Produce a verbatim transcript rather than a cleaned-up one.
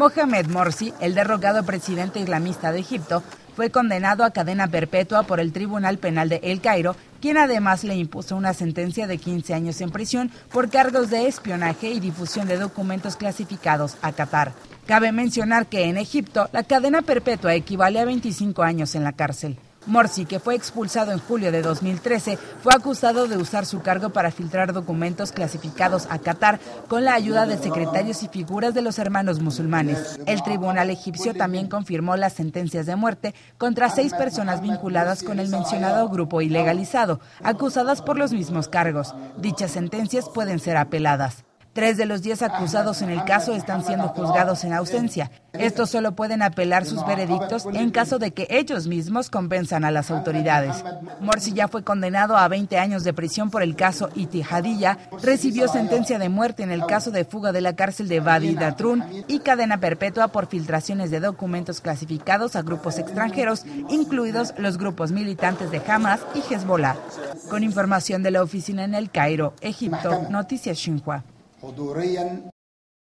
Mohamed Morsi, el derrocado presidente islamista de Egipto, fue condenado a cadena perpetua por el Tribunal Penal de El Cairo, quien además le impuso una sentencia de quince años en prisión por cargos de espionaje y difusión de documentos clasificados a Qatar. Cabe mencionar que en Egipto la cadena perpetua equivale a veinticinco años en la cárcel. Morsi, que fue expulsado en julio de dos mil trece, fue acusado de usar su cargo para filtrar documentos clasificados a Qatar con la ayuda de secretarios y figuras de los hermanos musulmanes. El tribunal egipcio también confirmó las sentencias de muerte contra seis personas vinculadas con el mencionado grupo ilegalizado, acusadas por los mismos cargos. Dichas sentencias pueden ser apeladas. Tres de los diez acusados en el caso están siendo juzgados en ausencia. Estos solo pueden apelar sus veredictos en caso de que ellos mismos convenzan a las autoridades. Morsi ya fue condenado a veinte años de prisión por el caso Itihadiyya, recibió sentencia de muerte en el caso de fuga de la cárcel de Wadi Datrun y cadena perpetua por filtraciones de documentos clasificados a grupos extranjeros, incluidos los grupos militantes de Hamas y Hezbollah. Con información de la oficina en El Cairo, Egipto, Noticias Xinhua.